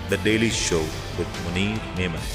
The Daily Show with Munir Neman.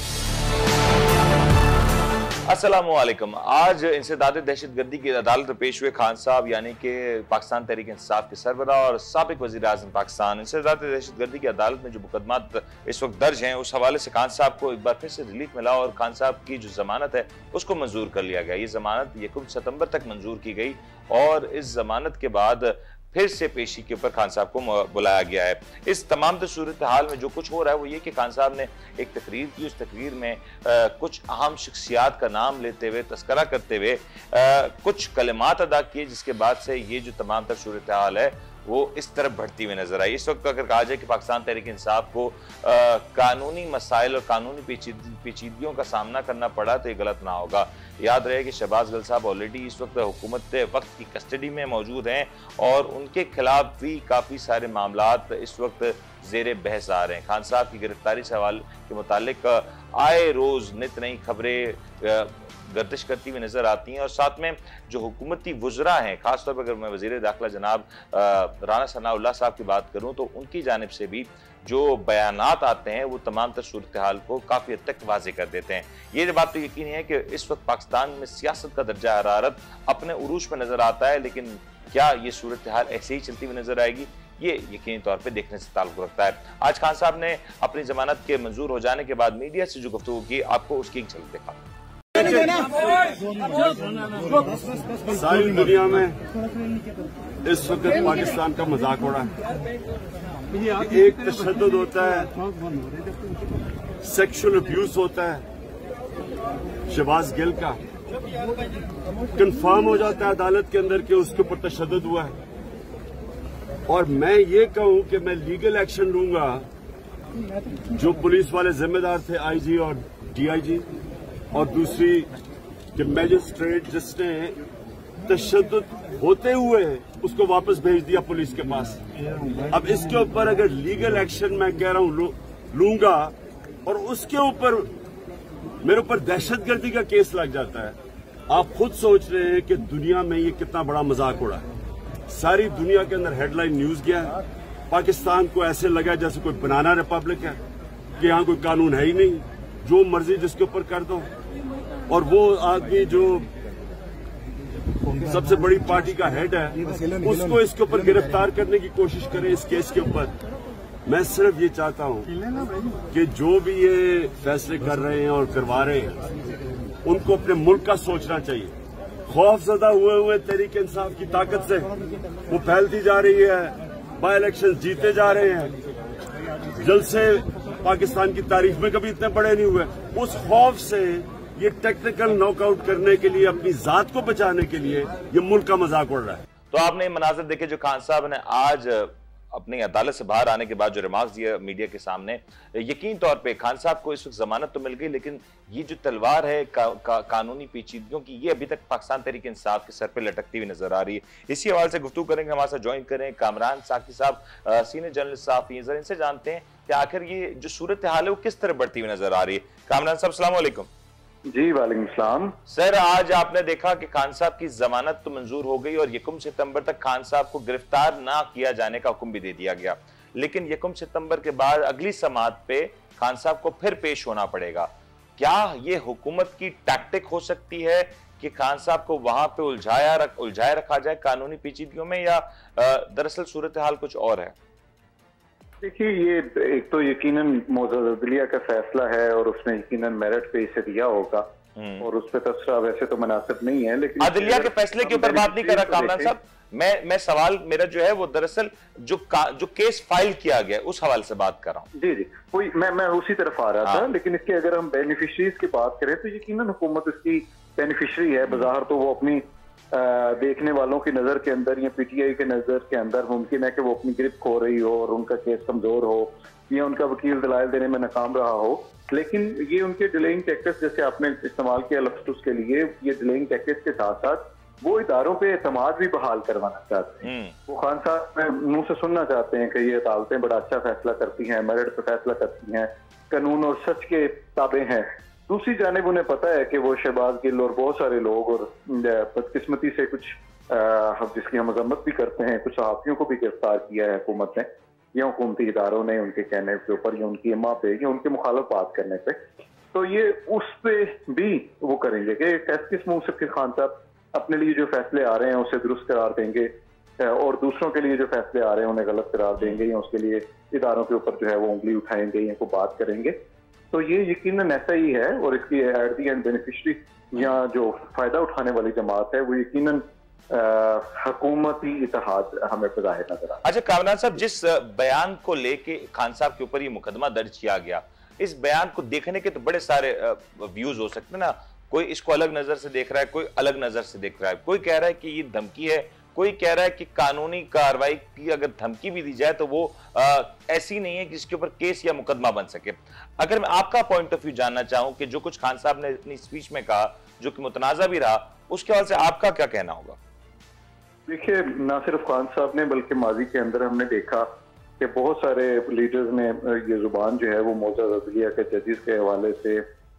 अस्सलामुअलैकुम। आज इंसदाद दहशतगर्दी की अदालत में पेश हुए खान साहब यानी कि पाकिस्तान तहरीक इंसाफ के सरबराह और साबिक वज़ीर आज़म पाकिस्तान। इंसदाद दहशतगर्दी की अदालत में जो मुकदमात इस वक्त दर्ज हैं उस हवाले से खान साहब को एक बार फिर से रिलीफ मिला और खान साहब की जो जमानत है उसको मंजूर कर लिया गया। ये जमानत 1 सितंबर तक मंजूर की गई और इस जमानत के बाद फिर से पेशी के ऊपर खान साहब को बुलाया गया है। इस तमाम सूरत हाल में जो कुछ हो रहा है वो ये कि खान साहब ने एक तकरीर की, उस तकरीर में कुछ अहम शख्सियात का नाम लेते हुए, तस्करा करते हुए कुछ कलिमात अदा किए, जिसके बाद से ये जो तमाम सूरत हाल है वो इस तरफ बढ़ती हुई नजर आई। इस वक्त अगर कहा जाए कि पाकिस्तान तहरीक इंसाफ को कानूनी मसाइल और कानूनी पेचीदगियों का सामना करना पड़ा तो ये गलत ना होगा। याद रहे कि शहबाज गिल साहब ऑलरेडी इस वक्त हुकूमत वक्त की कस्टडी में मौजूद हैं और उनके खिलाफ भी काफ़ी सारे मामलात इस वक्त ज़ेरे बहस आ रहे हैं। खान साहब की गिरफ्तारी से हवाले के मुतालिक आए रोज़ नित नई खबरें गर्दिश करती हुई नजर आती हैं और साथ में जो हुकूमती वुज़रा हैं, खासतौर पर अगर मैं वज़ीर दाखिला जनाब राना सनाउल्लाह साहब की बात करूं तो उनकी जानिब से भी जो बयानात आते हैं वो तमाम तर सूरत हाल को काफ़ी हद तक वाज़े कर देते हैं। ये बात तो यकीनी है कि इस वक्त पाकिस्तान में सियासत का दर्जा हरारत अपने उरूज पर नजर आता है, लेकिन क्या ये सूरत हाल ऐसे ही चलती हुई नजर आएगी, ये यकीनी तौर पे देखने से ताल्लुक रखता है। आज खान साहब ने अपनी जमानत के मंजूर हो जाने के बाद मीडिया से जो गुफ्तगू की, आपको उसकी एक झलक दिखा। सारी दुनिया में इस वक्त पाकिस्तान का मजाक हो रहा है। एक तशद्दुद होता है, सेक्सुअल अब्यूज होता है शहबाज गिल का, कंफर्म हो जाता है अदालत के अंदर कि उसके ऊपर तशद्दुद हुआ है और मैं ये कहूं कि मैं लीगल एक्शन लूंगा। जो पुलिस वाले जिम्मेदार थे, आईजी और डीआईजी, और दूसरी कि मैजिस्ट्रेट जिसने तशद्दुद होते हुए उसको वापस भेज दिया पुलिस के पास, अब इसके ऊपर अगर लीगल एक्शन मैं कह रहा हूं लूंगा और उसके ऊपर मेरे ऊपर दहशतगर्दी का केस लग जाता है, आप खुद सोच रहे हैं कि दुनिया में ये कितना बड़ा मजाक उड़ा है। सारी दुनिया के अंदर हेडलाइन न्यूज गया है। पाकिस्तान को ऐसे लगा जैसे कोई बनाना रिपब्लिक है कि यहां कोई कानून है ही नहीं, जो मर्जी जिसके ऊपर कर दो। और वो आदमी जो सबसे बड़ी पार्टी का हेड है उसको इसके ऊपर गिरफ्तार करने की कोशिश करें इस केस के ऊपर। मैं सिर्फ ये चाहता हूं कि जो भी ये फैसले कर रहे हैं और करवा रहे हैं उनको अपने मुल्क का सोचना चाहिए। खौफजदा हुए तहरीक इंसाफ की ताकत से वो फैलती जा रही है, बाई इलेक्शन जीते जा रहे हैं, जलसे पाकिस्तान की तारीख में कभी इतने बड़े नहीं हुए। उस खौफ से ये टेक्निकल नॉकआउट करने के लिए, अपनी जात को बचाने के लिए ये मुल्क का मजाक उड़ रहा है। तो आपने मनाजर देखे जो खान साहब ने आज अपनी अदालत से बाहर आने के बाद जो रिमार्क्स दिया मीडिया के सामने, यकीन तौर पे खान साहब को इस वक्त जमानत तो मिल गई, लेकिन ये जो तलवार है कानूनी पेचीदगियों की, ये अभी तक पाकिस्तान तहरीक इंसाफ के सर पे लटकती हुई नजर आ रही है। इसी हवाले से गुफ्तगू करेंगे, हमारे साथ ज्वाइन करें कामरान साकी साहब, सीनियर जर्नलिस्ट साहब, इनसे जानते हैं कि आखिर ये जो सूरत हाल है वो किस तरह बढ़ती हुई नजर आ रही है। कामरान साहब अस्सलाम वालेकुम। जी वालेकुम सलाम। सर, आज आपने देखा कि खान साहब की जमानत तो मंजूर हो गई और 1 सितंबर तक खान साहब को गिरफ्तार ना किया जाने का हुक्म भी दे दिया गया, लेकिन 1 सितंबर के बाद अगली समाअत पे खान साहब को फिर पेश होना पड़ेगा। क्या ये हुकूमत की टैक्टिक हो सकती है कि खान साहब को वहां पे उलझाया रखा जाए कानूनी पेचीदगियों में, या दरअसल सूरत हाल कुछ और है? देखिए, ये एक तो यकीनन मोअज़्ज़ज़ अदलिया का फैसला है और उसने यकीनन मेरिट पे इसे दिया होगा और उस पर तबसरा वैसे तो मुनासिब नहीं है, लेकिन अदलिया के फैसले के ऊपर बात नहीं कर रहा कामरान साहब। मैं सवाल मेरा जो है वो दरअसल जो केस फाइल किया गया उस हवाले से बात कर रहा हूँ। जी, मैं उसी तरफ आ रहा था, लेकिन इसके अगर हम बेनिफिशरीज की बात करें तो यकीनन हुकूमत इसकी बेनिफिशरी है। बाहर तो वो अपनी देखने वालों की नजर के अंदर या पीटीआई के नजर के अंदर मुमकिन है कि वो अपनी गिरफ्त खो रही हो और उनका केस कमजोर हो या उनका वकील दलाइल देने में नाकाम रहा हो, लेकिन ये उनके डिलेइंग टैक्टिक्स जैसे आपने इस्तेमाल किया लफ्ज़ उसके लिए, ये डिलेइंग टैक्टिक्स के साथ साथ वो इदारों पे एतमाद भी बहाल करवाना चाहते हैं। वो खान साहब मुंह से सुनना चाहते हैं कि ये अदालतें बड़ा अच्छा फैसला करती हैं, मेरिट पे फैसला करती हैं, कानून और सच के ताबे हैं। दूसरी जानिब उन्हें पता है कि वो शहबाज गिल और बहुत सारे लोग और बदकिस्मती से कुछ जिसकी हम मजम्मत भी करते हैं, कुछ सहाफियों को भी गिरफ्तार किया है हुकूमत ने, या हुकूमती इदारों ने उनके कहने के ऊपर या उनकी इमा पे या उनके मुखालिफ बात करने पे, तो ये उस पे भी वो करेंगे कि किस मुंह से फिर खान साहब अपने लिए जो फैसले आ रहे हैं उसे दुरुस्त करार देंगे और दूसरों के लिए जो फैसले आ रहे हैं उन्हें गलत करार देंगे या उसके लिए इदारों के ऊपर जो है वो उंगली उठाएंगे या कोई बात करेंगे। तो ये यकीनन ऐसा ही है और इसकी एट दी एंड बेनिफिशरी या जो फायदा उठाने वाली जमात है वो यकीनन हुकूमती इत्तेहाद हमें ज़ाहिर नजर आता है। अच्छा कामरान साहब, जिस बयान को लेके खान साहब के ऊपर ये मुकदमा दर्ज किया गया, इस बयान को देखने के तो बड़े सारे व्यूज हो सकते हैं ना। कोई इसको अलग नजर से देख रहा है, कोई अलग नजर से देख रहा है, कोई कह रहा है कि ये धमकी है, कोई कह रहा है कि कानूनी कार्रवाई की अगर धमकी भी दी जाए तो वो ऐसी नहीं है कि जिसके ऊपर केस या मुकदमा बन सके। अगर मैं आपका पॉइंट ऑफ व्यू जानना चाहूं कि जो कुछ खान साहब ने अपनी स्पीच में कहा जो कि मुतनाज़ा भी रहा, उसके हवाले से आपका क्या कहना होगा? देखिए, ना सिर्फ खान साहब ने बल्कि माजी के अंदर हमने देखा कि बहुत सारे लीडर्स ने ये जुबान जो है वो मोअज़्ज़ज़ अदलिया के जजेस के हवाले से,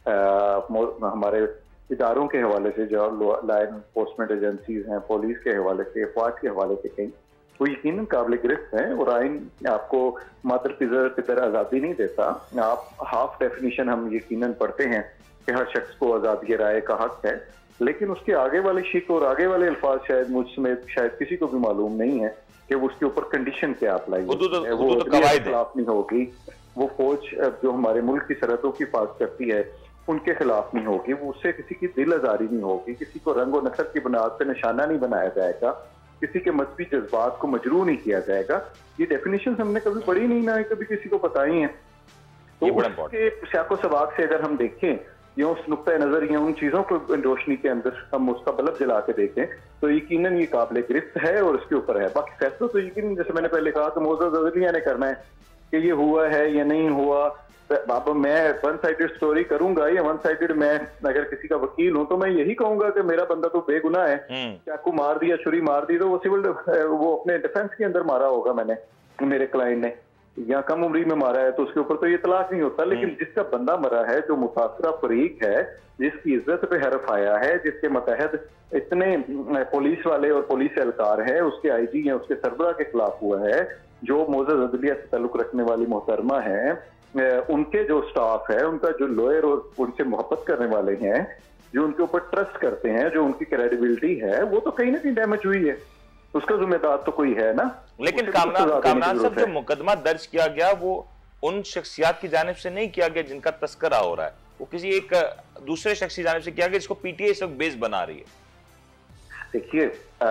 हमारे इदारों के हवाले से, जो लॉ एनफोर्समेंट एजेंसीज हैं, पुलिस के हवाले से, फौज के हवाले से कहीं, वो यकीनन काबिल गिरफ्त हैं और आइन आपको मात्र पितर आज़ादी नहीं देता। आप हाफ डेफिनेशन हम यकीनन पढ़ते हैं कि हर शख्स को आज़ादी राय का हक है, लेकिन उसके आगे वाले शिक और आगे वाले अल्फाज शायद मुझ समेत शायद किसी को भी मालूम नहीं है कि वो उसके ऊपर कंडीशन क्या अप्लाई है। वो खिलाफ नहीं होगी, वो फौज जो हमारे मुल्क की सरहदों की हिफाजत करती है उनके खिलाफ नहीं होगी, वो उससे किसी की दिल आजारी नहीं होगी, किसी को रंग और नस्ल की बुनियाद पर निशाना नहीं बनाया जाएगा, किसी के मजहबी जज्बात को मजरूह नहीं किया जाएगा। ये डेफिनेशन हमने कभी पढ़ी नहीं, ना कभी किसी को बताई है। तो उसके शाको सबाक से अगर हम देखें या उस नुक्ता नजर या उन चीजों को रोशनी के अंदर हम उसका बल्ब जला के देखें तो यकीनन ये काबिल गिरफ्त है और उसके ऊपर है। बाकी फैसला तो यकीनन, जैसे मैंने पहले कहा, तो मोअज़्ज़ज़ अदलिया ने करना है कि ये हुआ है या नहीं हुआ। अब मैं वन साइडेड स्टोरी करूंगा या वन साइडेड, मैं अगर किसी का वकील हूं तो मैं यही कहूंगा कि मेरा बंदा तो बेगुनाह है, चाकू मार दिया, छुरी मार दी, तो वो सिविल वो अपने डिफेंस के अंदर मारा होगा मैंने, मेरे क्लाइंट ने, या कम उम्री में मारा है तो उसके ऊपर तो ये तलाक नहीं होता। लेकिन जिसका बंदा मरा है, जो मुतासरा फरीक है, जिसकी इज्जत पे हरफ आया है, जिसके मतहद इतने पुलिस वाले और पुलिस एहलकार हैं, उसके आईजी या उसके सरबराह के खिलाफ हुआ है, जो मोअज़्ज़ज़ अदलिया से ताल्लुक रखने वाली मोहतरमा है, उनके जो स्टाफ है, उनका जो लॉयर और उनसे मोहब्बत करने वाले हैं, जो उनके ऊपर ट्रस्ट करते हैं, जो उनकी क्रेडिबिलिटी है, वो तो कहीं ना कहीं डैमेज हुई है। उसका जिम्मेदार तो कोई है ना। लेकिन कामरान साहब, जो मुकदमा दर्ज किया गया वो उन शख्सियात की जानिब से नहीं किया गया जिनका तस्करा हो रहा है, वो किसी एक दूसरे शख्स की जानिब से किया गया जिसको पीटीआई इस वक्त बेस बना रही है। देखिए,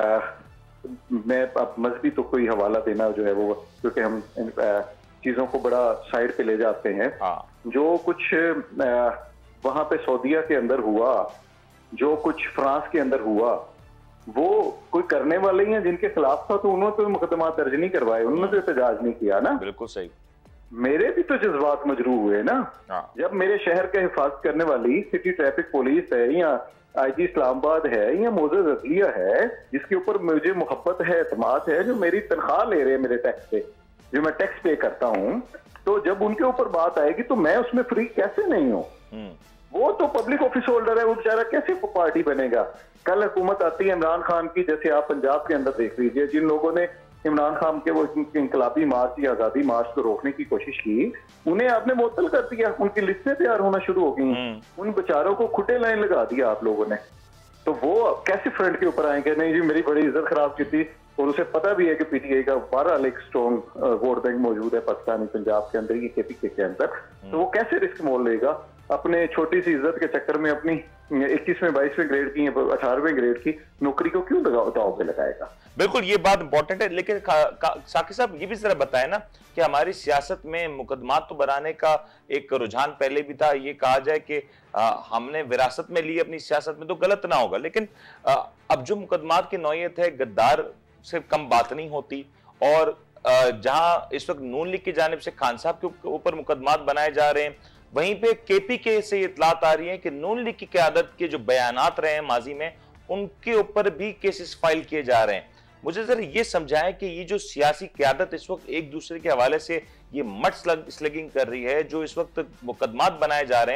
मैं अब मजहबी तो कोई हवाला देना जो है वो, क्योंकि हम चीजों को बड़ा साइड पे ले जाते हैं। जो कुछ वहां पे सऊदीया के अंदर हुआ, जो कुछ फ्रांस के अंदर हुआ, वो कोई करने वाले ही हैं जिनके खिलाफ था, तो उन्होंने तो मुकदमा दर्ज नहीं करवाए, उन्होंने तो एहतजाज नहीं किया ना। बिल्कुल सही। मेरे भी तो जज्बात मजरूह हुए ना। जब मेरे शहर के हिफाजत करने वाली सिटी ट्रैफिक पुलिस है या आईजी इस्लामाबाद है या मोअज़्ज़ज़ अदलिया है, जिसके ऊपर मुझे मोहब्बत है, एतमाद है, जो मेरी तनख्वाह ले रहे हैं मेरे टैक्स से, जो मैं टैक्स पे करता हूँ, तो जब उनके ऊपर बात आएगी तो मैं उसमें फ्री कैसे नहीं हूँ? वो तो पब्लिक ऑफिस होल्डर है, वो बेचारा कैसे पार्टी बनेगा? कल हुकूमत आती है इमरान खान की, जैसे आप पंजाब के अंदर देख लीजिए, जिन लोगों ने इमरान खान के वो इंकलाबी मार्च या आजादी मार्च को रोकने की कोशिश की, उन्हें आपने मुअत्तल कर दिया, उनकी लिस्टें तैयार होना शुरू हो गई, उन बेचारों को खुटे लाइन लगा दिया आप लोगों ने। तो वो कैसे फ्रंट के ऊपर आएंगे? नहीं जी, मेरी बड़ी इज्जत खराब की थी, और उसे पता भी है कि पीटीआई का 12 एक स्ट्रॉन्ग वोट बैंक मौजूद है पाकिस्तानी पंजाब के अंदर, ये केपीके के अंदर, तो वो कैसे रिस्क मोल लेगा अपने छोटी सी इज्जत के चक्कर में? अपनी 21वें 22वें ग्रेड की 18वें ग्रेड की नौकरी को क्यों दांव पे लगाएगा? बिल्कुल, ये बात इंपॉर्टेंट है। लेकिन साकिब साहब, ये भी जरा बताए ना कि हमारी सियासत में मुकदमात तो बनाने का एक रुझान पहले भी था, ये कहा जाए कि हमने विरासत में ली अपनी सियासत में, तो गलत ना होगा, लेकिन अब जो मुकदमात की नौयत है, गद्दार से कम बात नहीं होती, और जहां इस वक्त नून लीग की जानिब से खान साहब के ऊपर मुकदमात बनाए जा रहे हैं, वहीं पे केपीके से इतलात आ रही है कि नून लीग की क़यादत के जो बयानात रहे हैं माजी में, उनके ऊपर भी केसेस फाइल किए जा रहे हैं। मुझे जरा ये समझाएं कि ये जो सियासी क़यादत इस वक्त एक दूसरे के हवाले से ये मट स्लगिंग कर रही है, जो इस वक्त मुकदमात बनाए जा रहे हैं,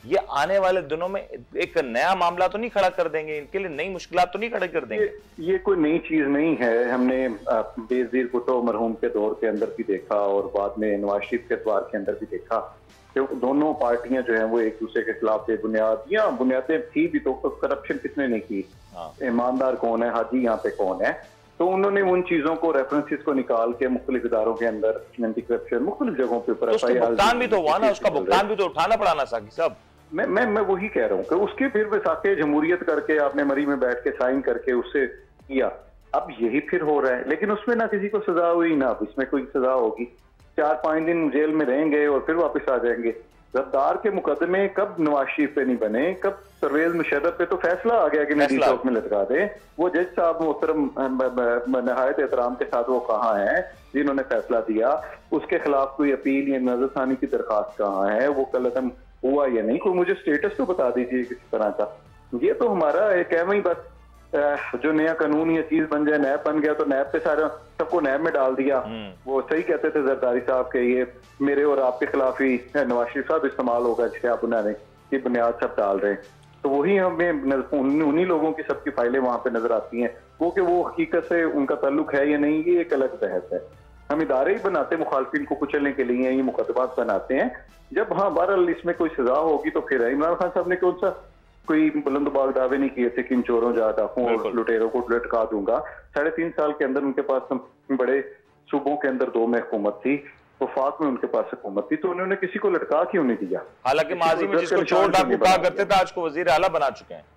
ये आने वाले दिनों में एक नया मामला तो नहीं खड़ा कर देंगे, इनके लिए नई मुश्किलात तो नहीं खड़ी कर देंगे? ये कोई नई चीज नहीं है। हमने बेनजीर भुट्टो मरहूम के दौर के अंदर भी देखा और बाद में नवाज शरीफ के द्वार के अंदर भी देखा कि दोनों पार्टियां जो हैं वो एक दूसरे के खिलाफ बेबुनियाद या बुनियादें थी भी तो करप्शन किसने नहीं की, ईमानदार कौन है, हाजी यहाँ पे कौन है, तो उन्होंने उन चीजों को रेफरेंसेस को निकाल के मुख्तलिफ इदारों के अंदर एंटी करप्शन मुख्तलिफ जगहों पे ऊपर भुगतान भी तो हुआ ना, उसका भुगतान भी तो उठाना पड़ा ना साकी साहब। मैं वही कह रहा हूँ कि उसके फिर वसाके जमहूरियत करके आपने मरी में बैठ के साइन करके उससे किया, अब यही फिर हो रहा है। लेकिन उसमें ना किसी को सजा हुई ना अब इसमें कोई सजा होगी, 4-5 दिन जेल में रहेंगे और फिर वापस आ जाएंगे। गद्दार के मुकदमे कब नवाज शरीफ पे नहीं बने, कब परवेज मुशर्रफ पे तो फैसला आ गया कि नदी चौक में लटका दे। वो जज साहब मोहतरम नहायत एहतराम के साथ वो कहाँ है जिन्होंने फैसला दिया, उसके खिलाफ कोई अपील या नजरसानी की दरखास्त कहाँ है, वो कलम हुआ या नहीं, कोई मुझे स्टेटस तो बता दीजिए किसी तरह का। ये तो हमारा एक है वही बस जो नया कानून ये चीज बन जाए, नैब बन गया तो नैब पे सारा सबको नैब में डाल दिया। वो सही कहते थे जरदारी साहब के ये मेरे और आपके खिलाफ ही नवाज शरीफ साहब इस्तेमाल होगा जिसे आप उन्होंने ये बुनियाद सब डाल रहे हैं, तो वही हमें उन्हीं लोगों की सबकी फाइलें वहां पे नजर आती हैं। वो कि वो हकीकत से उनका ताल्लुक है या नहीं ये एक अलग बहस है। हम इदारे ही बनाते मुखालफिन को कुचलने के लिए, ये मुकदमात बनाते हैं। जब हाँ बहरहाल इसमें कोई सजा होगी तो फिर इमरान खान साहब ने कौन सा कोई बुलंदबाग दावे नहीं किए थे कि इन चोरों डाकुओं और लुटेरों को लटका दूंगा। 3.5 साल के अंदर उनके पास बड़े सूबों के अंदर 2 में हुकूमत थी, वफाक में उनके पास हुकूमत थी, तो उन्होंने किसी को लटका क्यों नहीं दिया? हालांकि माजी में जिसको चोर डाकू कहा करते थे आज को वजीर आला बना चुके हैं।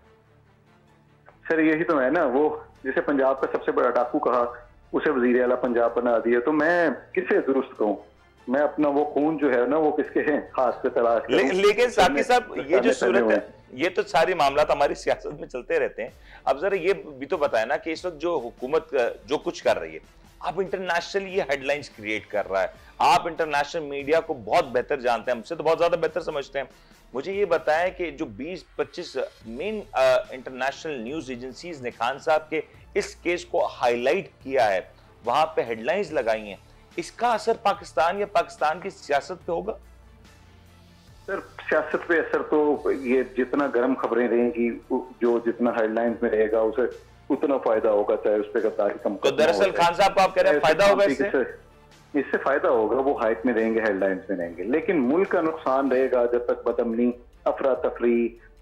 सर यही तो है ना, वो जिसे पंजाब का सबसे बड़ा डाकू कहा उसे वजीर आला पंजाब बना दिया, तो मैं किसे दुरुस्त कहूँ? मैं अपना वो खून जो है ना वो किसके हैं हाथ से तलाश करूं। लेकिन साकी साहब ये जो सूरत है, ये तो सारी मामला हमारी सियासत में चलते रहते हैं। अब जरा ये भी तो बताया ना कि इस वक्त जो हुकूमत जो कुछ कर रही है, आप इंटरनेशनल ये हेडलाइंस क्रिएट कर रहा है, आप इंटरनेशनल मीडिया को बहुत बेहतर जानते हैं, हमसे तो बहुत ज्यादा बेहतर समझते हैं। मुझे ये बताएं कि जो 20-25 मेन इंटरनेशनल न्यूज एजेंसीज ने खान साहब के इस केस को हाईलाइट किया है, वहां पे हेडलाइंस लगाई हैं, इसका असर पाकिस्तान या पाकिस्तान की सियासत पे होगा? सर सियासत पे असर तो ये जितना गर्म खबरें रहेंगी, जो जितना हेडलाइंस में रहेगा उसे उतना फायदा होगा, चाहे उस पर गद्दारी कम। तो दरअसल खान साहब को आप कह रहे हैं फायदा होगा इससे फायदा होगा, वो हाइट में रहेंगे, हेडलाइंस में रहेंगे, लेकिन मुल्क का नुकसान रहेगा जब तक बदअमनी, अफरा तफरी,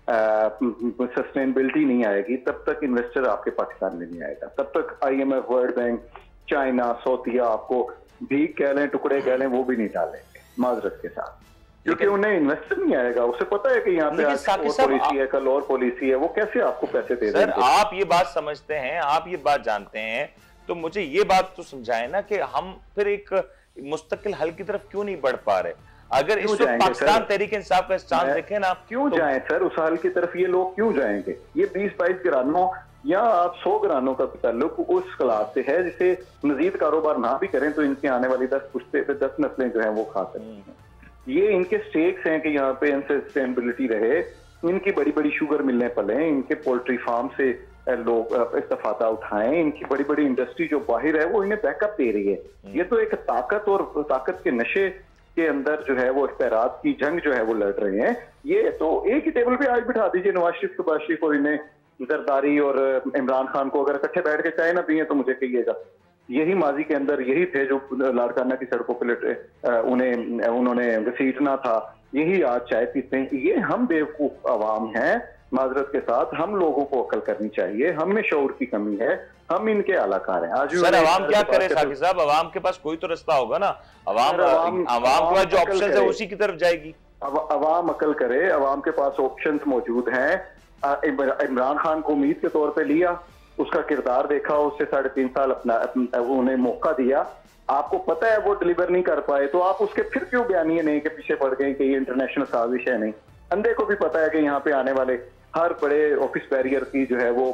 सस्टेनेबिलिटी नहीं आएगी, तब तक इन्वेस्टर आपके पाकिस्तान में नहीं आएगा, तब तक IMF, वर्ल्ड बैंक, चाइना, सऊदीया आपको भीख कह लें, टुकड़े कह लें, वो भी नहीं डालेंगे माजरत के साथ, क्योंकि उन्हें इन्वेस्टर नहीं आएगा। उसे पता है कि यहाँ पे आज और पॉलिसी है, कल और पॉलिसी है, वो कैसे आपको पैसे दे देंगे? सर आप ये बात समझते हैं, आप ये बात जानते हैं, तो मुझे ये बात तो समझाएं ना कि हम फिर एक मुस्तकिल हल की तरफ क्यों नहीं बढ़ पा रहे? अगर इस वक्त पाकिस्तान तहरीक इंसाफ का चांद देखें ना, क्यों जाएं सर उस हल की तरफ? ये लोग क्यों जाएंगे? ये 20-22 घरानों या आप 100 घरानों का ताल्लुक उस क्लास से है जिसे मजीद कारोबार ना भी करें तो इनकी आने वाली 10 नस्लें जो है वो खा सकती हैं। ये इनके स्टेक्स हैं कि यहाँ पे सस्टेनेबिलिटी रहे, इनकी बड़ी बड़ी शुगर मिलने पले, इनके पोल्ट्री फार्म से लोग इस्तेफादा उठाएं, इनकी बड़ी बड़ी इंडस्ट्री जो बाहर है वो इन्हें बैकअप दे रही है। ये तो एक ताकत और ताकत के नशे के अंदर जो है वो इख्तियारात की जंग जो है वो लड़ रहे हैं। ये तो एक ही टेबल पे आज बिठा दीजिए नवाज शरीफ, शहबाज शरीफ और इन्हें जरदारी और इमरान खान को, अगर इकट्ठे बैठ के चाय ना पिए तो मुझे कहिएगा। यही माजी के अंदर यही थे जो लाड़काना की सड़कों पर उन्होंने घसीटना था, यही आज चाय पीते हैं। ये हम बेवकूफ आवाम हैं, माजरत के साथ हम लोगों को अकल करनी चाहिए, हम में शऊर की कमी है, हम इनके अलाकार हैं। आज सर अवाम क्या करे साकी साहब? अवाम के पास कोई तो रास्ता होगा ना, अवाम के पास जो ऑप्शन है उसी की तरफ जाएगी। अवाम अकल करे, अवाम के पास ऑप्शन मौजूद हैं। इमरान खान को उम्मीद के तौर पे लिया, उसका किरदार देखा, उससे 3.5 साल अपना उन्हें मौका दिया, आपको पता है वो डिलीवर नहीं कर पाए, तो आप उसके फिर क्यों बयानिए नहीं के पीछे पड़ गए कि ये इंटरनेशनल साजिश है? नहीं, अंधे को भी पता है कि यहाँ पे आने वाले हर बड़े ऑफिस बैरियर की जो है वो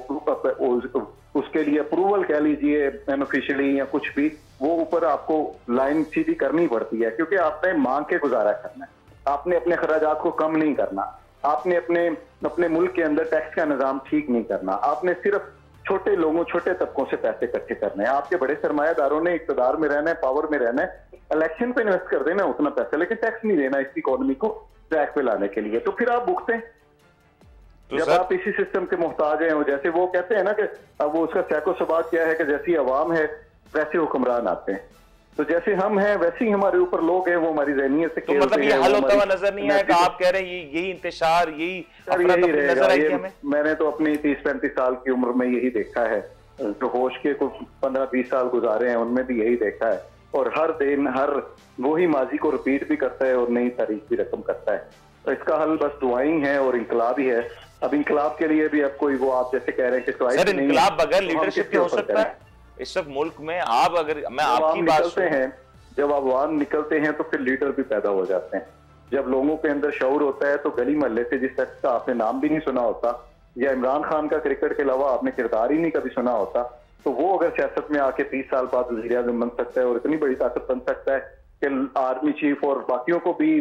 उसके लिए अप्रूवल कह लीजिए अनऑफिशियली या कुछ भी, वो ऊपर आपको लाइन सीधी करनी पड़ती है, क्योंकि आपने मांग के गुजारा करना है, आपने अपने खर्चात को कम नहीं करना, आपने अपने मुल्क के अंदर टैक्स का निजाम ठीक नहीं करना, आपने सिर्फ छोटे लोगों, छोटे तबकों से पैसे इकट्ठे करने हैं। आपके बड़े सरमायादारों ने इक़्तिदार में रहना है, पावर में रहना है, इलेक्शन पे इन्वेस्ट कर देना उतना पैसा, लेकिन टैक्स नहीं देना इस इकोनॉमी को। ट्रैक पे लाने के लिए, तो फिर आप भुगते हैं। तो जब आप इसी सिस्टम के मोहताज हैं, जैसे वो कहते हैं ना कि अब वो उसका सैको सबाक क्या है कि जैसी आवाम है वैसे हुक्मरान आते हैं, तो जैसे हम हैं वैसे ही हमारे ऊपर लोग हैं, वो हमारी ज़हनियत से तो मतलब ये हल होता हुआ नजर नहीं आया कि आप कह रहे हैं यही इंतशार, यही नजर आई हमें? मैंने तो अपनी 30-35 साल की उम्र में यही देखा है, जो होश के कुछ 15-20 साल गुजारे हैं उनमें भी यही देखा है, और हर दिन हर वही माजी को रिपीट भी करता है और नई तारीख भी रकम करता है। तो इसका हल बस दुआई है और इंकलाब ही है। अब इंकलाब के लिए भी अब कोई वो आप जैसे कह रहे हैं कि सर इंकलाब बगैर लीडरशिप के हो सकता है इस वक्त मुल्क में? आप अगर मैं आपकी बात निकलते हैं, जब अवाम निकलते हैं तो फिर लीडर भी पैदा हो जाते हैं। जब लोगों के अंदर शऊर होता है तो गली मोहल्ले से जिस शख्स का आपने नाम भी नहीं सुना होता, या इमरान खान का क्रिकेट के अलावा आपने किरदार ही नहीं कभी सुना होता, तो वो अगर सियासत में आके 30 साल बाद वज़ीर आज़म बन सकता है और इतनी बड़ी ताकत बन सकता है कि आर्मी चीफ और बाकियों को भी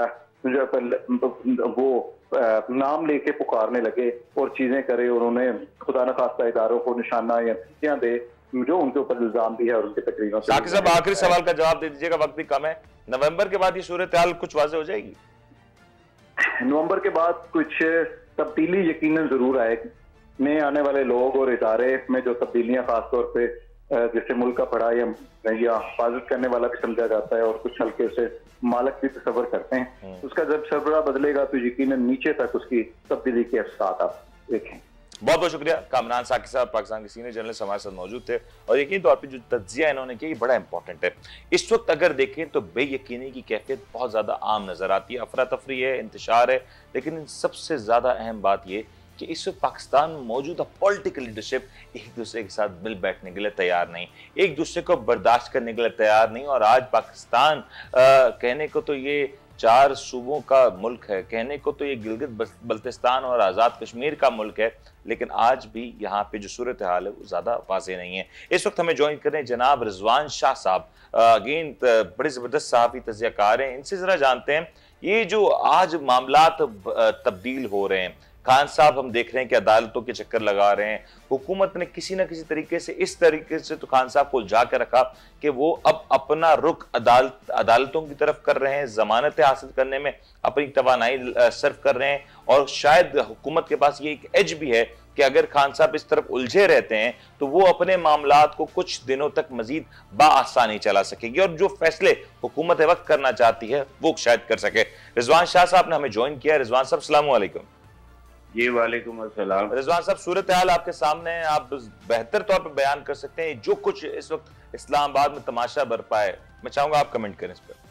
वो नाम लेके पुकारने लगे और चीजें करे और उन्हें खुदा न खास्ता इदारों को निशाना या धमकियां दे जो उनके ऊपर इल्जाम भी है और उनके तकरीरों से। साकिब साहब आखिरी सवाल का जवाब दे दीजिएगा, वक्त भी कम है। नवंबर के बाद ये सूरत हाल कुछ वाज़ेह हो जाएगी? नवंबर के बाद कुछ तब्दीली यकीनन जरूर आएगी। नए आने वाले लोग और इदारे में जो तब्दीलियां खासतौर पे जिससे मुल्क का पढ़ा या हिफाजत करने वाला भी समझा जाता है और कुछ हल्के से मालक भी तस्वर करते हैं, उसका जब सरबराह बदलेगा तो यकीनन नीचे तक उसकी तब्दीली के अफसाद आप देखें। बहुत बहुत शुक्रिया। कामरान साकिब साहब पाकिस्तान के सीनियर जर्नलिस्ट हमारे साथ मौजूद थे और यकीनी तौर पे जो तज्जिया इन्होंने किया बड़ा इंपॉर्टेंट है। इस वक्त अगर देखें तो बेयकीनी की कैफियत बहुत ज्यादा आम नजर आती है, अफरा तफरी है, इंतशार है, लेकिन सबसे ज्यादा अहम बात यह कि इस वक्त पाकिस्तान में मौजूदा पॉलिटिकल लीडरशिप एक दूसरे के साथ मिल बैठने के लिए तैयार नहीं, एक दूसरे को बर्दाश्त करने के लिए तैयार नहीं। और आज पाकिस्तान कहने को तो ये 4 सूबों का मुल्क है, कहने को तो ये गिलगित बल्तिस्तान और आज़ाद कश्मीर का मुल्क है, लेकिन आज भी यहाँ पे जो सूरत हाल है वो ज़्यादा वाज़ेह नहीं है। इस वक्त हमें ज्वाइन करें जनाब रिजवान शाह साहब, अगेन बड़े ज़बरदस्त सहाफ़ी तज़कियाकार हैं। इनसे ज़रा जानते हैं ये जो आज मामलात तब्दील हो रहे हैं, खान साहब हम देख रहे हैं कि अदालतों के चक्कर लगा रहे हैं, हुकूमत ने किसी न किसी तरीके से इस तरीके से तो खान साहब को उलझा के रखा कि वो अब अपना रुख अदालतों की तरफ कर रहे हैं, जमानतें हासिल करने में अपनी तवानाई सर्व कर रहे हैं, और शायद हुकूमत के पास ये एक एज भी है कि अगर खान साहब इस तरफ उलझे रहते हैं तो वो अपने मामलात को कुछ दिनों तक मजीद बाआसानी चला सकेगी और जो फैसले हुकूमत वक्त करना चाहती है वो शायद कर सके। रिजवान शाह साहब ने हमें ज्वाइन किया। रिजवान साहब अस्सलाम वालेकुम। जी वालेकुम अस्सलाम। रिजवान साहब सूरत हाल आपके सामने है, आप बेहतर तौर पर बयान कर सकते हैं जो कुछ इस वक्त इस्लामाबाद में तमाशा बरपा है, मैं चाहूंगा आप कमेंट करें इस पर।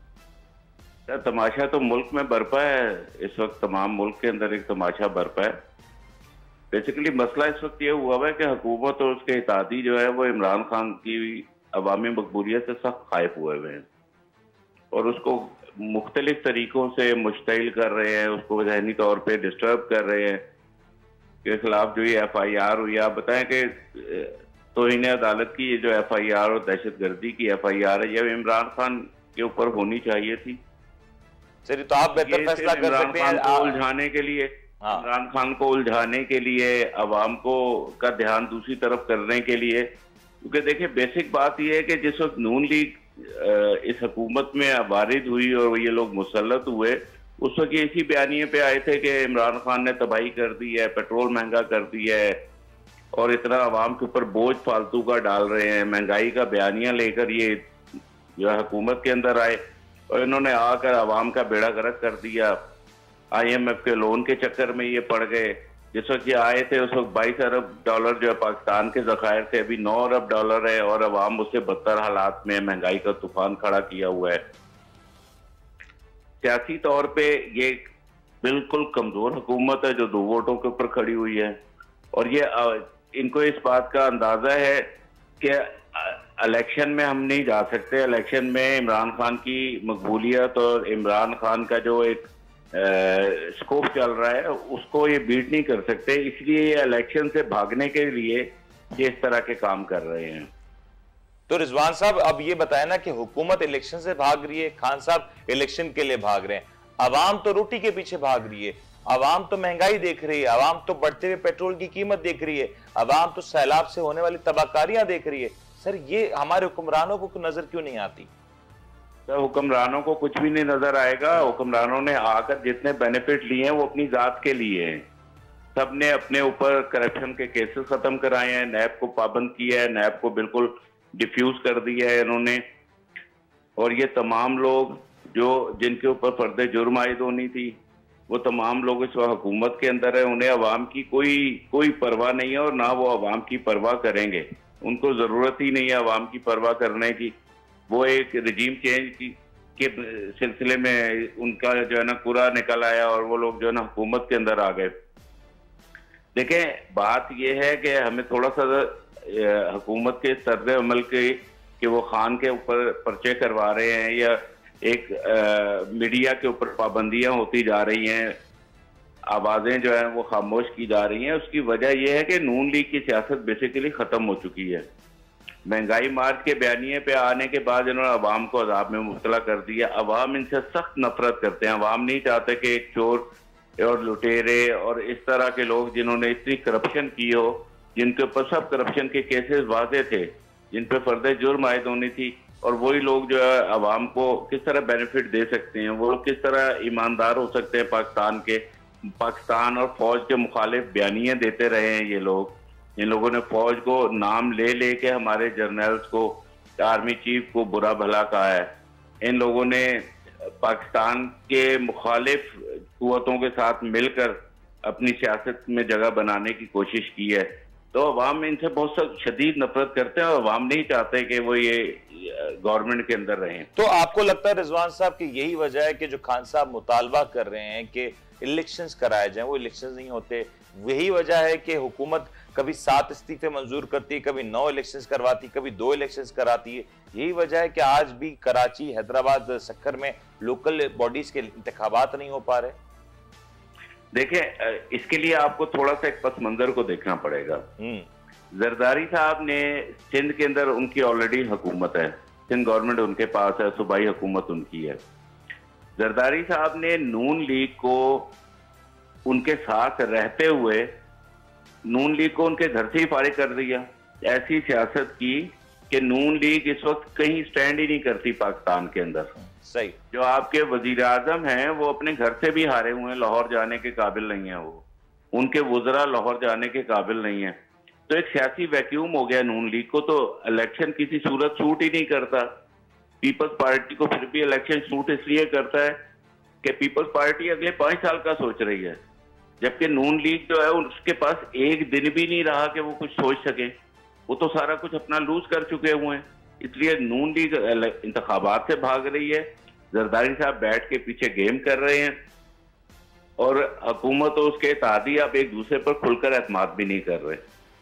तमाशा तो मुल्क में बरपा है इस वक्त, तमाम मुल्क के अंदर एक तमाशा बरपा है। बेसिकली मसला इस वक्त ये हुआ है कि हुकूमत और उसके इत्तेहादी जो है वो इमरान खान की अवामी मकबूलियत से सख्त खाइफ हुए हैं और उसको मुख्तलिफ तरीकों से मुश्तिल कर रहे हैं, उसको ज़हनी तौर पे डिस्टर्ब कर रहे हैं। के खिलाफ जो ये FIR हुई, आप बताएं कि तौहीन अदालत की ये जो FIR और दहशतगर्दी की FIR है, ये इमरान खान के ऊपर होनी चाहिए थी। चलिए तो आप बेहतर फैसला कर सकते हैं उलझाने के लिए, इमरान खान को उलझाने के लिए, अवाम को का ध्यान दूसरी तरफ करने के लिए। क्योंकि देखिए बेसिक बात यह है कि जिस वक्त नून लीग इस हुकूमत में वारिद हुई और ये लोग मुसल्लत हुए, उस वक्त ये इसी बयानिए पे आए थे कि इमरान खान ने तबाही कर दी है, पेट्रोल महंगा कर दिया है और इतना अवाम के ऊपर बोझ फालतू का डाल रहे हैं। महंगाई का बयानिया लेकर ये जो है हुकूमत के अंदर आए और इन्होंने आकर अवाम का बेड़ा गर्क कर दिया। IMF के लोन के चक्कर में ये पड़ गए। जिस वक्त ये आए थे उस वक्त 22 अरब डॉलर जो है पाकिस्तान के ज़खायर थे, अभी 9 अरब डॉलर है और अवाम उससे बदतर हालात में महंगाई का तूफान खड़ा किया हुआ है। सियासी तौर पे ये बिल्कुल कमजोर हुकूमत है जो 2 वोटों के ऊपर खड़ी हुई है और ये इनको इस बात का अंदाजा है कि इलेक्शन में हम नहीं जा सकते। इलेक्शन में इमरान खान की मकबूलियत और इमरान खान का जो एक स्कोप चल रहा है उसको ये बीट नहीं कर सकते, इसलिए ये इलेक्शन से भागने के लिए ये इस तरह के काम कर रहे हैं। तो रिजवान साहब अब ये बताया ना कि हुकूमत इलेक्शन से भाग रही है, खान साहब इलेक्शन के लिए भाग रहे हैं, अवाम तो रोटी के पीछे भाग रही है, अवाम तो महंगाई देख रही है, अवाम तो बढ़ते हुए पेट्रोल की कीमत देख रही है, अवाम तो सैलाब से होने वाली तबाहकारियां देख रही है। सर ये हमारे हुक्मरानों को नजर क्यों नहीं आती? तो हुक्मरानों को कुछ भी नहीं नजर आएगा। हुक्मरानों ने आकर जितने बेनिफिट लिए हैं वो अपनी जात के लिए हैं। सबने अपने ऊपर करप्शन के केसेस खत्म कराए हैं, नैब को पाबंद किया है, नैब को बिल्कुल डिफ्यूज कर दिया है इन्होंने। और ये तमाम लोग जो जिनके ऊपर फर्द जुर्म आयद होनी थी, वो तमाम लोग इस वक्त हुकूमत के अंदर है। उन्हें अवाम की कोई परवाह नहीं है और ना वो अवाम की परवाह करेंगे। उनको जरूरत ही नहीं है अवाम की परवाह करने की। वो एक रिजीम चेंज के सिलसिले में उनका जो है ना पूरा निकल आया और वो लोग जो है ना हुकूमत के अंदर आ गए। देखें, बात यह है कि हमें थोड़ा सा हुकूमत के तर्ज अमल के कि वो खान के ऊपर पर्चे करवा रहे हैं या एक मीडिया के ऊपर पाबंदियां होती जा रही हैं, आवाजें जो है वो खामोश की जा रही हैं, उसकी वजह यह है कि नून लीग की सियासत बेसिकली खत्म हो चुकी है। महंगाई मार्च के बयानिए पे आने के बाद इन्होंने अवाम को अजाब में मुब्तला कर दिया। अवाम इनसे सख्त नफरत करते हैं। अवाम नहीं चाहते कि एक चोर और लुटेरे और इस तरह के लोग जिन्होंने इतनी करप्शन की हो, जिनके ऊपर सब करप्शन के केसेस वाजे थे, जिन पे फर्द जुर्म आयद होनी थी, और वही लोग जो है अवाम को किस तरह बेनिफिट दे सकते हैं, वो लोग किस तरह ईमानदार हो सकते हैं। पाकिस्तान और फौज के मुखालिफ बयानियां देते रहे हैं ये लोग। इन लोगों ने फौज को नाम ले के हमारे जर्नल्स को, आर्मी चीफ को बुरा भला कहा है। इन लोगों ने पाकिस्तान के मुखालिफ कुव्वतों के साथ मिलकर अपनी सियासत में जगह बनाने की कोशिश की है। तो अवाम इनसे बहुत शदीद नफरत करते हैं और अवाम नहीं चाहते कि वो ये गवर्नमेंट के अंदर रहें। तो आपको लगता है रिजवान साहब कि यही वजह है कि जो खान साहब मुतालबा कर रहे हैं कि इलेक्शंस कराए जाएं, वो इलेक्शंस नहीं होते? वही वजह है कि हुकूमत कभी 7 इस्तीफे मंजूर करती है, कभी 9 इलेक्शंस करवाती, कभी 2 इलेक्शंस कराती है? यही वजह है कि आज भी कराची, हैदराबाद, सक्कर में लोकल बॉडीज के इंतखाबात नहीं हो पा रहे? देखिए, इसके लिए आपको थोड़ा सा एक पस मंजर को देखना पड़ेगा। जरदारी साहब ने सिंध के अंदर, उनकी ऑलरेडी हुकूमत है, सिंध गवर्नमेंट उनके पास है, सूबाई हुकूमत उनकी है। जरदारी साहब ने नून लीग को उनके साथ रहते हुए नून लीग को उनके घर से ही फारिग कर दिया। ऐसी सियासत की कि नून लीग इस वक्त कहीं स्टैंड ही नहीं करती पाकिस्तान के अंदर। सही। जो आपके वजीर आजम हैं वो अपने घर से भी हारे हुए हैं, लाहौर जाने के काबिल नहीं है। वो उनके वज़रा लाहौर जाने के काबिल नहीं है। तो एक सियासी वैक्यूम हो गया नून लीग को। तो इलेक्शन किसी सूरत सूट ही नहीं करता। पीपल्स पार्टी को फिर भी इलेक्शन सूट इसलिए करता है कि पीपल्स पार्टी अगले 5 साल का सोच रही है, जबकि नून लीग जो है उसके पास एक दिन भी नहीं रहा कि वो कुछ सोच सके। वो तो सारा कुछ अपना लूज कर चुके हुए हैं। इसलिए नून लीग इंतखाबात से भाग रही है। जरदारी साहब बैठ के पीछे गेम कर रहे हैं और हुकूमत और उसके इत्तेहादी अब एक दूसरे पर खुलकर एतमाद भी नहीं कर रहे।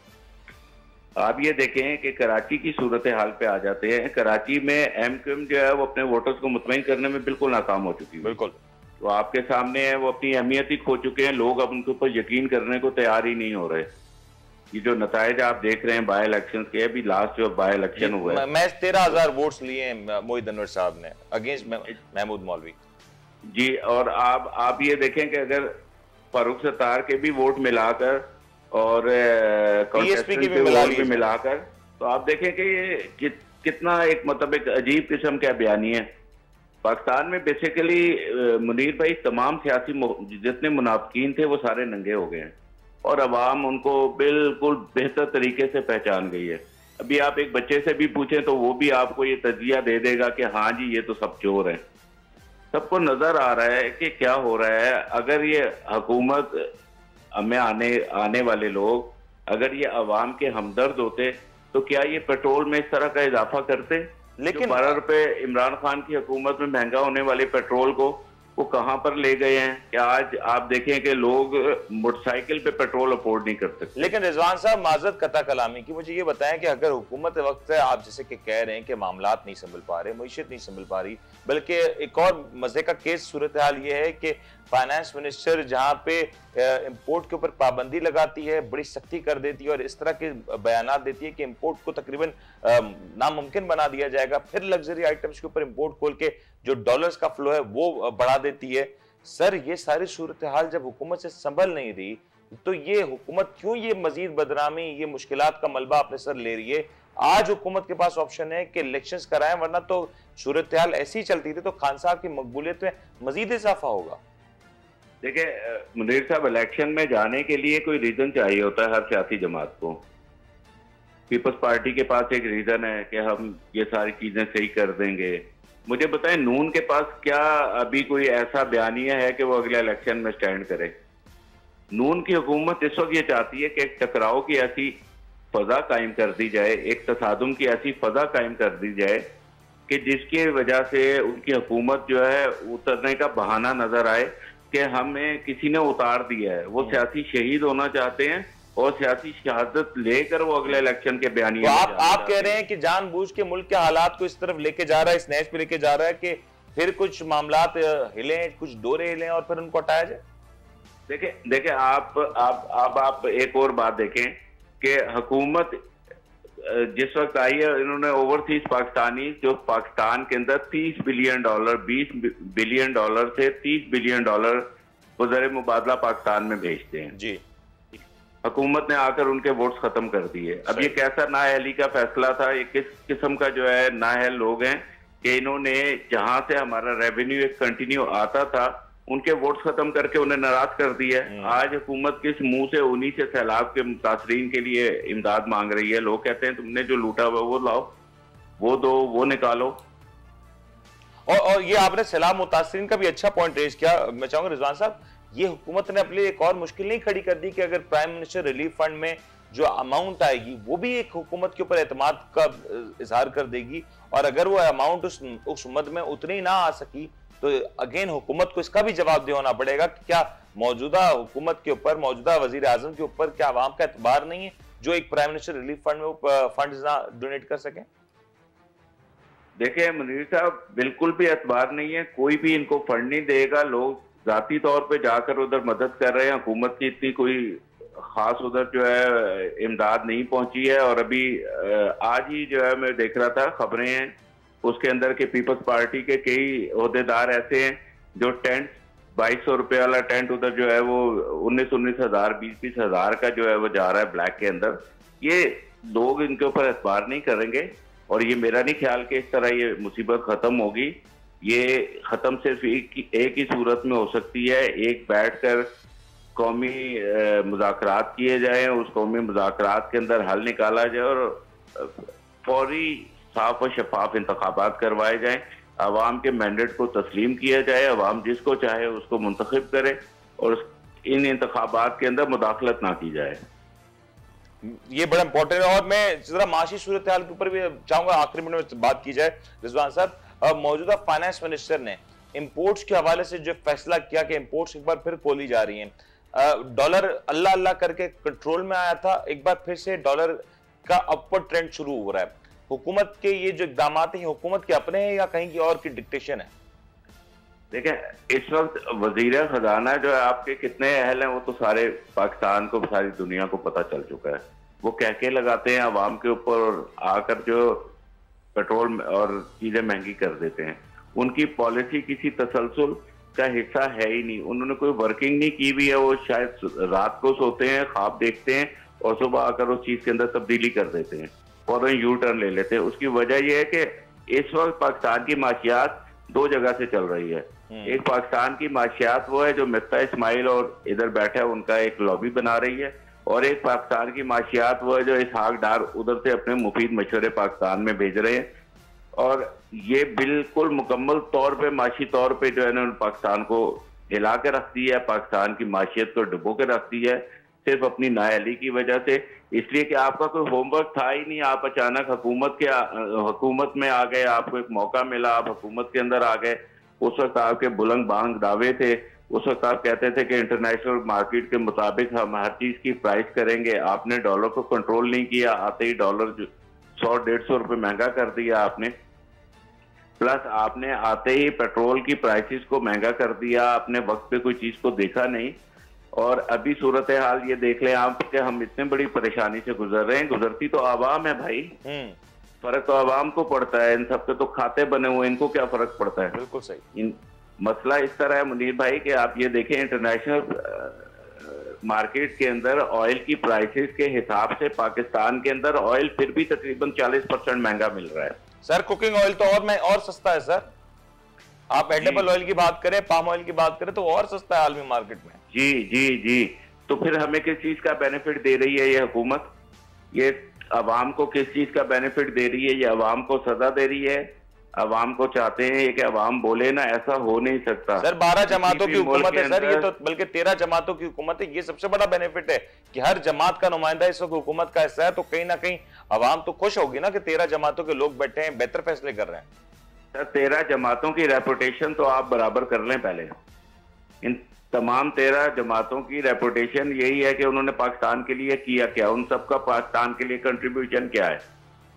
आप ये देखें कि कराची की सूरत हाल पे आ जाते हैं। कराची में एमक्यूएम जो है वो अपने वोटर्स को मुतमईन करने में बिल्कुल नाकाम हो चुकी है। बिल्कुल। तो आपके सामने है, वो अपनी अहमियत ही खो चुके हैं। लोग अब उनके ऊपर यकीन करने को तैयार ही नहीं हो रहे। ये जो नताइज आप देख रहे हैं बाई इलेक्शन के, अभी लास्ट जो बाई इलेक्शन हुआ है, मैं 13,000 वोट्स लिए हैं मोहित अनवर साहब ने अगेंस्ट महमूद मौलवी जी। और आप ये देखें कि अगर फारूक सत्तार के भी वोट मिलाकर और पीएसपी के भी मिलाकर, तो आप देखें कि ये कितना एक मतलब एक अजीब किस्म का बयानी है। पाकिस्तान में बेसिकली मुनीर भाई तमाम सियासी जितने मुनाफिकीन थे वो सारे नंगे हो गए हैं और अवाम उनको बिल्कुल बेहतर तरीके से पहचान गई है। अभी आप एक बच्चे से भी पूछें तो वो भी आपको ये तजिया दे देगा कि हाँ जी ये तो सब चोर हैं। सबको नजर आ रहा है कि क्या हो रहा है। अगर ये हुकूमत में आने वाले लोग अगर ये अवाम के हमदर्द होते तो क्या ये पेट्रोल में इस तरह का इजाफा करते? लेकिन 12 रुपए इमरान खान की हुकूमत में महंगा होने वाले पेट्रोल को वो कहां पर ले गए हैं कि आज आप देखें कि लोग मोटरसाइकिल पे पेट्रोल अफोर्ड नहीं कर सकते। लेकिन रिजवान साहब, माजरत कता कलामी की, मुझे ये बताएं कि अगर हुकूमत वक्त है, आप जैसे कि कह रहे हैं कि मामलात नहीं संभल पा रहे, मईशत नहीं संभल पा रही, बल्कि एक और मजे का केस सूरत हाल ये है कि फाइनेंस मिनिस्टर जहां पे इंपोर्ट के ऊपर पाबंदी लगाती है, बड़ी सख्ती कर देती है और इस तरह के बयानात देती है कि इंपोर्ट को तकरीबन नामुमकिन बना दिया जाएगा, फिर लग्जरी आइटम्स के ऊपर इंपोर्ट खोल के जो डॉलर्स का फ्लो है वो बढ़ा देती है। सर, ये सारी सूरत हाल जब हुकूमत से संभल नहीं रही तो ये हुकूमत क्यों ये मजीद बदनामी, ये मुश्किलात का मलबा अपने सर ले रही है? आज हुकूमत के पास ऑप्शन है कि इलेक्शंस कराएं, वरना तो सूरत हाल ऐसी चलती थी तो खान साहब की मकबूलियत में मजीद इजाफा होगा। देखिए मुनीर साहब, इलेक्शन में जाने के लिए कोई रीजन चाहिए होता है हर सियासी जमात को। पीपल्स पार्टी के पास एक रीजन है कि हम ये सारी चीजें सही कर देंगे। मुझे बताएं, नून के पास क्या अभी कोई ऐसा बयानिया है कि वो अगले इलेक्शन में स्टैंड करे? नून की हुकूमत इस वक्त ये चाहती है कि एक टकराव की ऐसी फजा कायम कर दी जाए, एक तसादुम की ऐसी फजा कायम कर दी जाए कि जिसकी वजह से उनकी हुकूमत जो है उतरने का बहाना नजर आए कि हमें किसी ने उतार दिया है। वो सियासी शहीद होना चाहते हैं और सियासी शहादत लेकर वो अगले इलेक्शन के बयानिए। तो आप कह रहे हैं कि जानबूझ के मुल्क के हालात को इस तरफ लेके जा रहा है, इस नहज पे लेके जा रहा है कि फिर कुछ मामलात हिले, कुछ डोरे हिले और फिर उनको हटाया जाए? देखिए आप एक और बात देखें कि हुकूमत जिस वक्त आई है, इन्होंने ओवरसीज पाकिस्तानी जो पाकिस्तान के अंदर $30 बिलियन, $20 बिलियन से $30 बिलियन गुज़र मुबादला पाकिस्तान में भेजते हैं जी। हुकूमत ने आकर उनके वोट्स खत्म कर दिए। अब ये कैसा नाअहली का फैसला था? ये किस किस्म का जो है नाअहल लोग हैं कि इन्होंने जहां से हमारा रेवेन्यू एक कंटिन्यू आता था उनके वोट्स खत्म करके उन्हें नाराज कर दिया। आज हुकूमत किस मुंह से उन्हीं से सैलाब के मुतासरीन के लिए इमदाद मांग रही है? लोग कहते हैं तुमने जो लूटा हुआ वो लाओ, वो दो, वो निकालो। और ये आपने सैलाब मुतासरीन का भी अच्छा पॉइंट रेज किया। मैं चाहूंगा रिजवान साहब, ये हुकूमत ने अपने लिए एक और मुश्किल नहीं खड़ी कर दी कि अगर प्राइम मिनिस्टर रिलीफ फंड में जो अमाउंट आएगी वो भी एक हुकूमत के ऊपर एतमाद का इजहार कर देगी, और अगर वो अमाउंट उस मद में उतनी ना आ सकी तो अगेन हुकूमत को इसका भी जवाब दे होना पड़ेगा कि क्या मौजूदा हुकूमत के ऊपर, मौजूदा वजीर आजम के ऊपर क्या आवाम का एतबार नहीं है जो एक प्राइम मिनिस्टर रिलीफ फंड में फंड्स ना डोनेट कर सके? देखिए मुनीर साहब, बिल्कुल भी एतबार नहीं है, कोई भी इनको फंड नहीं देगा। लोग जाती तौर पे जाकर उधर मदद कर रहे हैं। हुकूमत की इतनी कोई खास उधर जो है इमदाद नहीं पहुंची है। और अभी आज ही जो है मैं देख रहा था खबरें हैं उसके अंदर के पीपल्स पार्टी के कई ओहदेदार ऐसे हैं जो टेंट 2200 रुपये वाला टेंट उधर जो है वो 19 हज़ार 20 हज़ार का जो है वो जा रहा है ब्लैक के अंदर। ये लोग इनके ऊपर एतबार नहीं करेंगे और ये मेरा नहीं ख्याल कि इस तरह ये मुसीबत खत्म होगी। ये खत्म सिर्फ एक ही सूरत में हो सकती है, एक बैठकर कौमी मुज़ाकरात किए जाए, उस कौमी मुज़ाकरात के अंदर हल निकाला जाए और फौरी साफ और शफाफ इंतखाबात करवाए जाएं, अवाम के मैंडेट को तस्लीम किया जाए, अवाम जिसको चाहे उसको मुंतखब करे और इन इंतखाबात के अंदर मुदाखलत ना की जाए। ये बड़ा इंपॉर्टेंट है। और मैं जरा माशी सूरत हाल के ऊपर भी चाहूंगा आखिरी मिनट में बात की जाए। रिजवान साहब, मौजूदा फाइनेंस मिनिस्टर ने इंपोर्ट्स के हवाले से जो फैसला किया कि इंपोर्ट्स एक बार फिर खोली जा रही हैं। डॉलर अल्लाह अल्लाह करके कंट्रोल में आया था, एक बार फिर से डॉलर का अपवर्ड ट्रेंड शुरू हो रहा है। हुकूमत के ये जो इकदाम हैं हुकूमत के अपने हैं या कहीं की और की डिक्टेशन है? देखिए, इस वक्त वजीर खजाना जो है आपके कितने अहल हैं वो तो सारे पाकिस्तान को, सारी दुनिया को पता चल चुका है। वो कह के लगाते हैं अवाम के ऊपर और आकर जो पेट्रोल और चीजें महंगी कर देते हैं। उनकी पॉलिसी किसी तसलसल का हिस्सा है ही नहीं। उन्होंने कोई वर्किंग नहीं की हुई है। वो शायद रात को सोते हैं, ख्वाब देखते हैं और सुबह आकर उस चीज के अंदर तब्दीली कर देते हैं और यू टर्न ले लेते हैं। उसकी वजह यह है कि इस वक्त पाकिस्तान की माशियात दो जगह से चल रही है। एक पाकिस्तान की माशियात वो है जो मिफ्ता इस्माइल और इधर बैठा है उनका एक लॉबी बना रही है, और एक पाकिस्तान की माशियात वो है जो इसहाक डार उधर से अपने मुफीद मशवरे पाकिस्तान में भेज रहे हैं। और ये बिल्कुल मुकम्मल तौर पे माशी तौर पे जो है ना पाकिस्तान को हिला के रख दी है, पाकिस्तान की माशियत को डुबो के रख दी है सिर्फ अपनी नाअहली की वजह से। इसलिए कि आपका कोई होमवर्क था ही नहीं, आप अचानक हुकूमत में आ गए, आपको एक मौका मिला, आप हुकूमत के अंदर आ गए। उस वक्त आपके बुलंद बांग दावे थे, उस वक्त आप कहते थे कि इंटरनेशनल मार्केट के मुताबिक हम हर चीज की प्राइस करेंगे। आपने डॉलर को कंट्रोल नहीं किया, आते ही डॉलर 100-150 रुपये महंगा कर दिया आपने। प्लस आपने आते ही पेट्रोल की प्राइसेस को महंगा कर दिया, आपने वक्त पे कोई चीज को देखा नहीं। और अभी सूरत हाल ये देख लें आप कि हम इतने बड़ी परेशानी से गुजर रहे हैं। गुजरती तो आवाम है भाई, फर्क तो आवाम को पड़ता है। इन सबके तो खाते बने हुए, इनको क्या फर्क पड़ता है? बिल्कुल सही। मसला इस तरह है मुनीर भाई कि आप ये देखें, इंटरनेशनल मार्केट के अंदर ऑयल की प्राइसेस के हिसाब से पाकिस्तान के अंदर ऑयल फिर भी तकरीबन 40% महंगा मिल रहा है। सर कुकिंग ऑयल तो और सस्ता है सर। आप एडिबल ऑयल की बात करें, पाम ऑयल की बात करें तो और सस्ता है आलमी मार्केट में। जी जी जी, तो फिर हमें किस चीज का बेनिफिट दे रही है ये हुकूमत? ये अवाम को किस चीज का बेनिफिट दे रही है? ये अवाम को सजा दे रही है। अवाम को चाहते हैं कि अवाम बोले ना, ऐसा हो नहीं सकता सर। 12 जमातों की हुकूमत है सर, ये तो बल्कि 13 जमातों की हुकूमत है। ये सबसे बड़ा बेनिफिट है कि हर जमात का नुमाइंदा इस वक्त हुकूमत का हिस्सा है, तो कहीं ना कहीं अवाम तो खुश होगी ना कि 13 जमातों के लोग बैठे हैं, बेहतर फैसले कर रहे हैं। सर 13 जमातों की रेपुटेशन तो आप बराबर कर लें पहले। इन तमाम 13 जमातों की रेपुटेशन यही है कि उन्होंने पाकिस्तान के लिए किया क्या, उन सबका पाकिस्तान के लिए कंट्रीब्यूशन क्या है।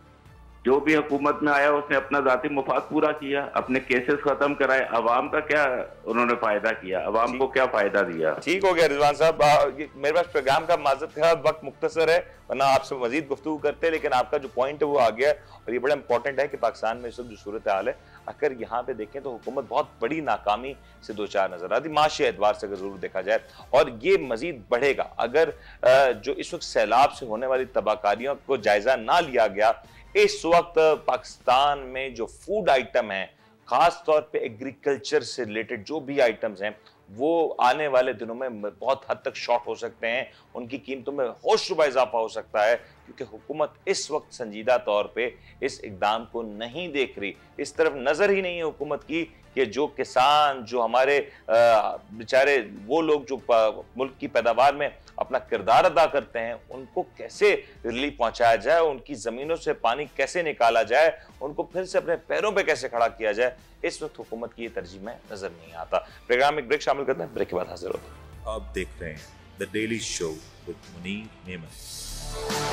जो भी हुकूमत में आया उसने अपना जाती मुफाद पूरा किया, अपने केसेस खत्म कराए। अवाम का क्या उन्होंने फायदा किया? अवाम को क्या फायदा दिया? ठीक हो गया रिजवान साहब, मेरे पास प्रोग्राम का माजरत है, वक्त मुख्तसर है, वरना आपसे मजीद गुफ्तगू करते हैं, लेकिन आपका जो पॉइंट है वो आ गया। और ये बड़ा इंपॉर्टेंट है कि पाकिस्तान में इस वक्त जो सूरत हाल है, अगर यहाँ पे देखें तो हुकूमत बहुत बड़ी नाकामी से दो चार नजर आती, माशी एतबार से अगर जरूर देखा जाए, और ये मजीद बढ़ेगा अगर जो इस वक्त सैलाब से होने वाली तबाहकारियों को जायजा ना लिया गया। इस वक्त पाकिस्तान में जो फूड आइटम है, खास तौर पे एग्रीकल्चर से रिलेटेड जो भी आइटम्स हैं, वो आने वाले दिनों में बहुत हद तक शॉर्ट हो सकते हैं, उनकी कीमतों में होशरुबा इजाफा हो सकता है, क्योंकि हुकूमत इस वक्त संजीदा तौर पे इस इकदाम को नहीं देख रही, इस तरफ नजर ही नहीं है हुकूमत की कि जो किसान, जो हमारे बेचारे वो लोग जो मुल्क की पैदावार में अपना किरदार अदा करते हैं, उनको कैसे रिलीफ पहुंचाया जाए, उनकी जमीनों से पानी कैसे निकाला जाए, उनको फिर से अपने पैरों पे कैसे खड़ा किया जाए, इस वक्त हुकूमत की ये तरजीह में नजर नहीं आता। प्रोग्राम में ब्रेक शामिल करते हैं, ब्रेक के बाद हाजिर होते हैं। आप देख रहे हैं the daily show with Munir Memon.